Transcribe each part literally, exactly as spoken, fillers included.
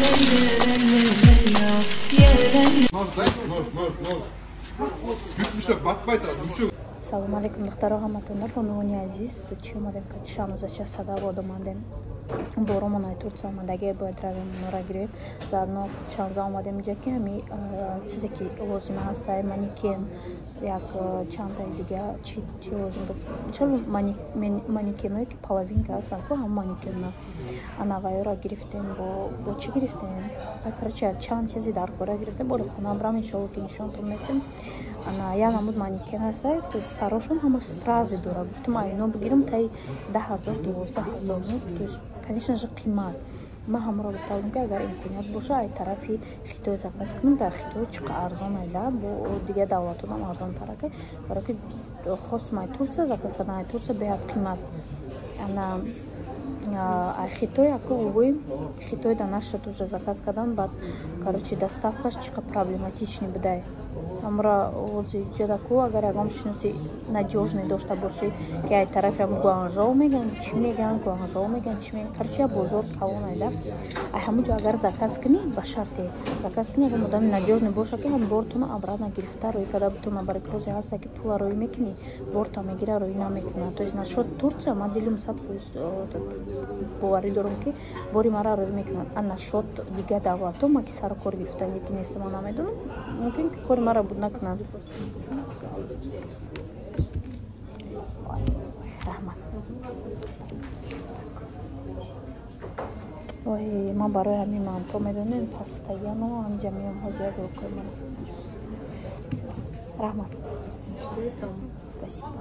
Салом алейкум, духтаро ҳаматондар, хонавони азиз, чӣ омадем ки шанӯзача садавод омадем. Борумон ай Турция омадаге бояд равем нора гирем. Заодно шанӯза омадем инҷа ки ҳами чизе ки лозима ҳаст, ай манекен, як чанда дига чи чи лозим буд. Чало манекеное ки половинка ҳастанд, ко ҳам манекена. Ана вайора гирифтем, бо бо чӣ гирифтем? Ай короче чанд чизи дар кора гирифтем. Боли хона брам иншолло ки нишонтон метем. Ана як амуд манекен ҳаст, то сарошон ҳамаш стразы дора. Гуфтам ай ино бигирам таи даҳ ҳазор дувоздаҳ ҳазор. То есть конечно же қимат. Ман ҳамаро гуфтам ки агар имконият боша ай тарафи Хитой заказ кунам. Дар Хитой чӣ қа арзон айда, бо дига давлатонам арзонтар ака. Баро ки хостам ай Турция заказ кардам, ай Турция беҳад қимат. Ана ай Хитой ака увои Хитой да нашад уже заказ кардан, баъд короче доставкаш чӣ қа проблематичный будай. Амра ози ҷадаку агар ягон шиноси надёжный дошта бошӣ, ки ай тарафи ам Гуанжоу меган, чӣ меган, Гуанжоу меган, чӣ меган, короче я бозор калон айда. Ай ҳамуҷо агар заказ кунӣ ба шарте, заказ кунӣ агар одами надёжный боша, ки ҳам бортона обратно гирифта рӯи када бутона бари крози ҳаста, ки пула рӯи мекунӣ, борта мегира рӯи намекуна. То есть нашод Турция ма дилум сад фоиз боварӣ дорам, ки бори мара рӯи мекунад. А нашод дига давлато ма ки сару кор гирифтан, яки неста ма намедонам, мумкин ки кори мара буд накунад. Раҳмат. Ой, ман барои ҳамин манто медонем пастаяно анҷа меом ҳозир як рӯкой ман. Раҳмат. Спасибо.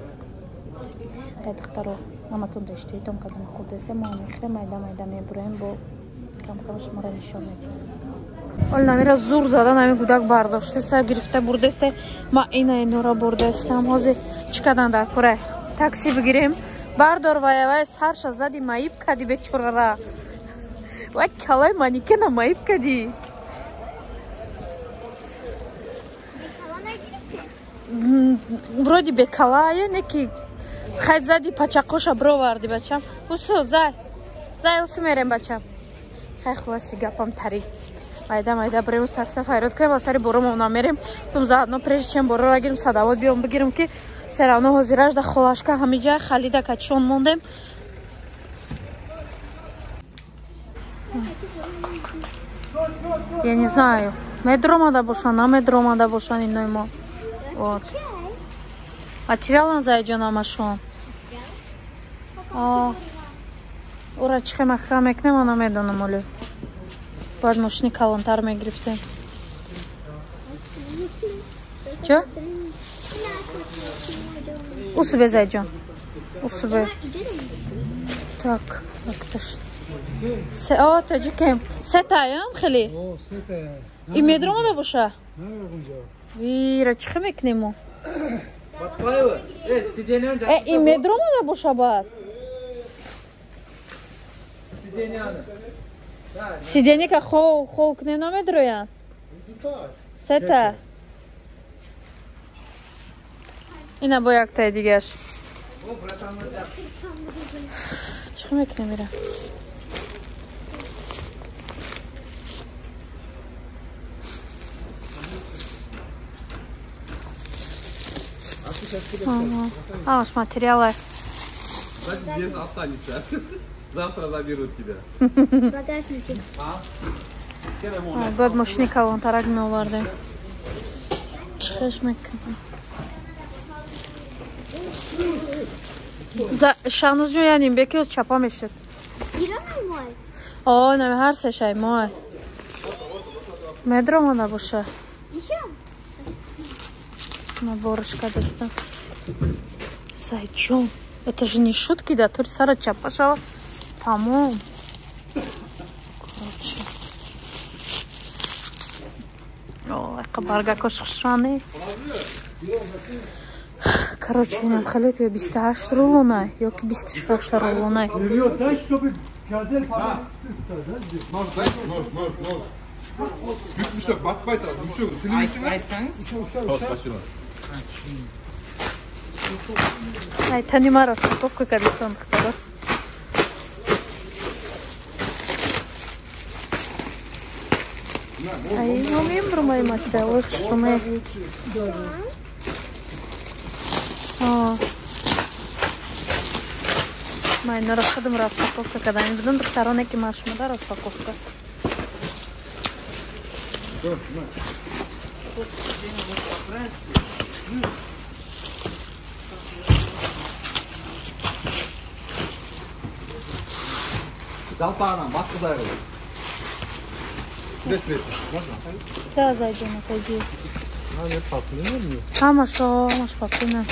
Ай духтаро, ҳаматон доштаитон кадом худесе мо мехрем айда майда мебураем, бо кам-кам шуморо нишон медиҳем. Оли намира зур зада нами гудак бардоштеста гирифта бурдеста, ма ина инора бурдестам. Ҳозир чӣ кадан дар кора? Такси бигирем. Бардор ваявай сарша зади маиб кади бечорара. Вай калай манекена маиб кади. Вроде бекалая, неки хай зади пачақоша броварди бачам. Усу зай. Зай усу мерем бачам. Хай хуласи гапам тарик. Айда майда бремус такси файрод кунем, асари борумон намерем. Тум заодно прежде чем борора гирем садавод биём бигирем, ки серавно ҳозираш да холашка ҳамиҷа халида качон мондем. Я не знаю, метро мада бошан, на метро мада бошан иной мо. Вот. Материалан зайҷон амашон. А ура чихе махкам мекунем, ана медонам оле. Бояд мошини калонтар мегирифтем. Чё? Усубе зайҷон. Усубе. Так, вақташ. Се о таҷикем. Сетаям хеле? О, сетаям. И медро мода боша? Не, онҷа. Вира, чихе мекунем мо? Батпаева. Э, сидениан ҷа. Э, и медро мода боша баъд? Сидениан. Сиденика хо хо кне намедроян. Сета. Ина бо яктай дигаш. Чӣ мекунем ира? А, аш материалы. Без останется. Завтра заберут тебя. Багажничек. Бояд мошини калонтарак меовардем. Чиш мекунем. Шанӯз ҷон яним бекиёз чапа мешуд. Гиромай мой. Ой, нами ҳар сешай мой. Медро мода боша. Ишо. На борышка дастам. Сайҷон. Это же не шутки, да, то сара чапа шава. Тамом. Короче. Ой, қабарга кошхшане. Короче, инам халет я бисту ҳашт рулонай, ёки бисту шаш рулонай. Дай, чтобы газель подать. Нож, дай, нож, нож, нож. Bütmüşler, batmaydı. Düşüyor. Televizyon. Спасибо. Ай, танимара стопка кадистан хтара. Ай, ну мембрумай мача, ой, шумай. А. Май, ну расходим распаковка, когда не будем стороны кимашма, да, распаковка. Жалпы ана, басқа зайғылы. Да, зайдем, отойди. А, нет, папы, не нужно. Ама шо, маш папина.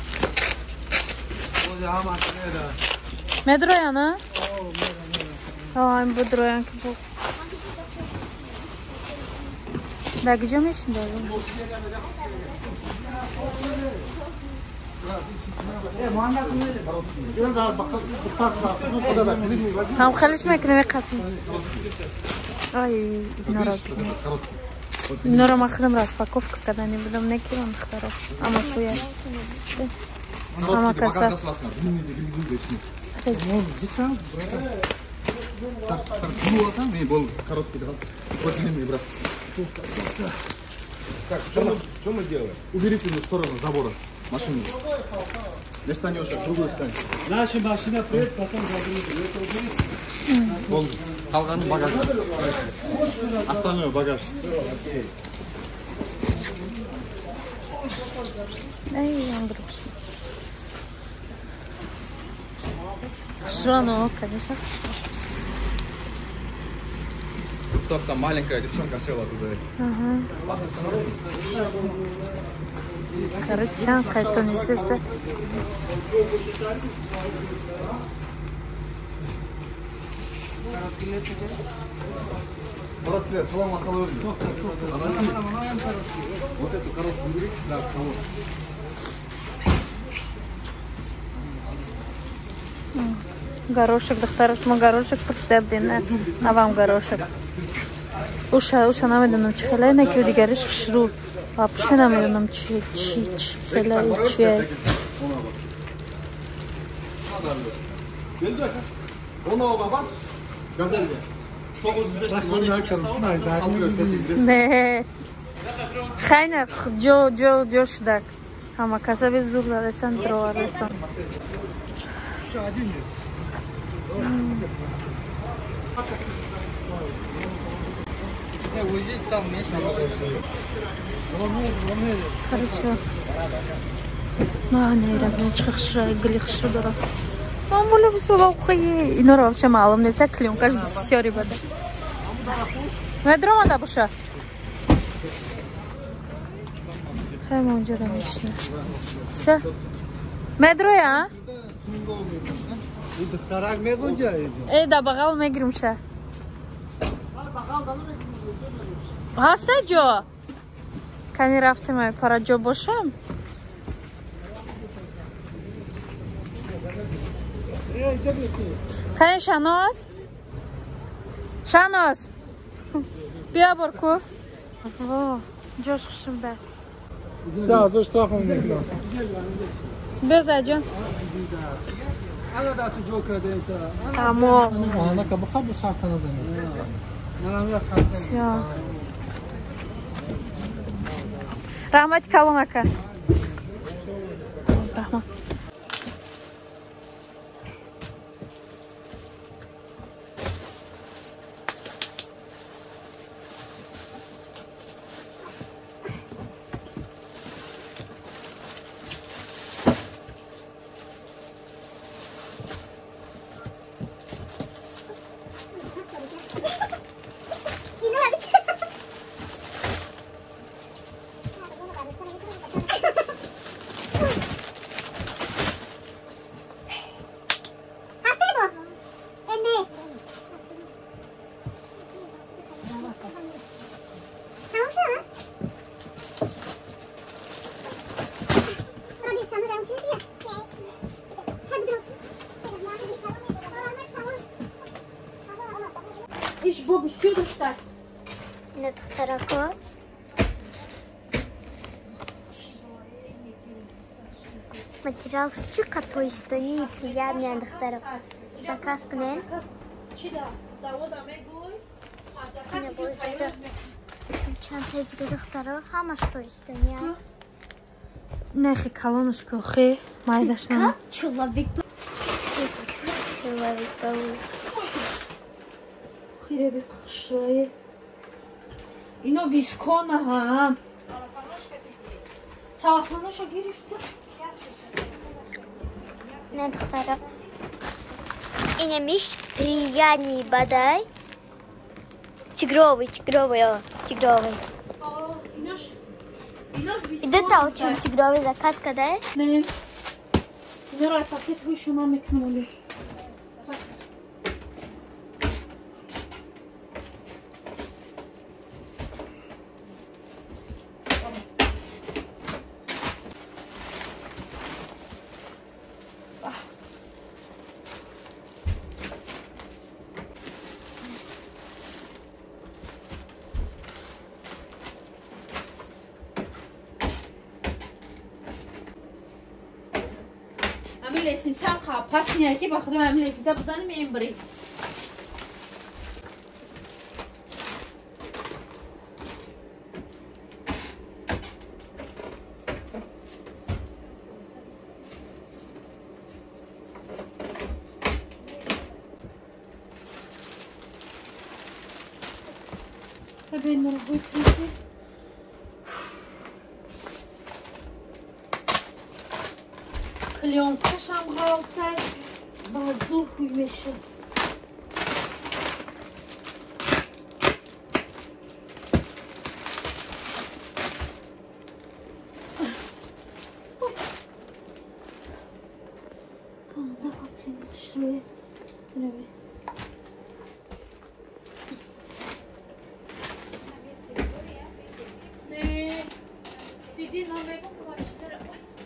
Медрояна? Ай, будроян ki bu. Да, где мы еще даже? Там خليش ماكله قاتل. Ай, народ. Нора махрам распаковка, когда не будем найти вам второй. Ама шуя. Ама каса. Так, что мы делаем? Уберите в сторону забора машину. Не станешь, а в другую стань. Наша машина приедет, потом заберите. Вон, қалғаны багаж. Остальное багаж. Ай, Андрюш. Хорошо, ну, конечно. Чтоб там маленькая девчонка села туда. Ага. Короче, это не здесь, да? Салам асалам. Вот эту коробку уберите, да, в салон. Горошек, доктор, мы горошек представлены, а вам горошек. Уша, уша, нам это научили, хелай, на кюди горишь шру, вообще нам это научили, чич, хелай, чай. Onu bak, gazelge. dokuz yüz beş Ne? Хайна, джо, джо, джо шдак. Ама каса без зурла, лесан трова, лесан. Еще один есть. Хорошо. ما نيرا نشخ شراي قلي خشو درا. ما نقول بس والله خويي إنه راه شو معلوم نسك اليوم كاش بسياري بدا. ما درا ما دابوشا. هاي موجودة مشنا. شا. ما درا يا. Докторак ме гонжаид. Эй, да багал мегрим ша. Хаста джо. Кани рафтем ай пара джо бошам. Эй, джабеки. Кани шанос? Шанос. Бия борку. Во, джош хушим ба. Sen az штрафом мекна. Без аджон. Ana da tu joker denta. Тамо. Ana ka bu khabu saatana zaman. Ana ya Всё. Рахмат калон ака. Рахмат. Иш Боб сюда штат. Нет, второго. Материал чика, то есть стоит, я не отдохну. Заказ клен. Не будет это. Сантехника дохтара, хамаш то истания. Нехи колоночку хи, майдашна. Человек. Человек. Хиреби қашрое. Ино вискона ҳам. Салафоношо гирифтам. Не дохтара. Иня миш приятный бадай. Тигровый, тигровый, о, тигровый. Инош Инош вискона. Иде та учим тигровый заказ кадай? Не. Инорай пакет вишуна мекнули. Лесницам ха пас няки ба худо ҳамин лесница бузани мембри бебин мара бӯйти клёнкашам ғавсай ба зур хуй мешуд. Канда ҳаплинаш рӯе раве. Не, диди ман мегум бачтара.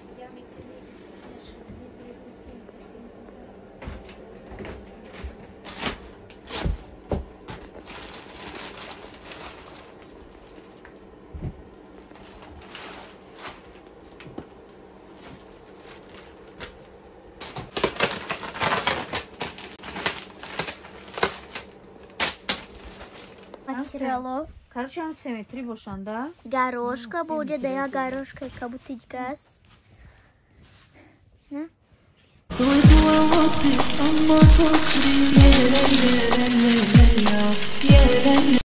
Материало. Короче, он симметри бошанд, да? Горошка будет, да я горошка, как будто газ. Ne? Soy tu agote, amor por ti,